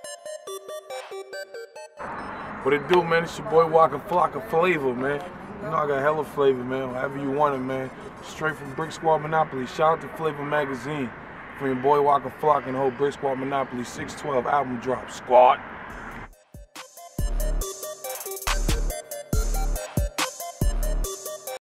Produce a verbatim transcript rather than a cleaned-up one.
What it do, man? It's your boy Waka Flocka Flavor, man. You know I got hella flavor, man. However you want it, man. Straight from Brick Squad Monopoly. Shout out to Flavor Magazine. From your boy Waka Flocka and the whole Brick Squad Monopoly six twelve album drop. Squad.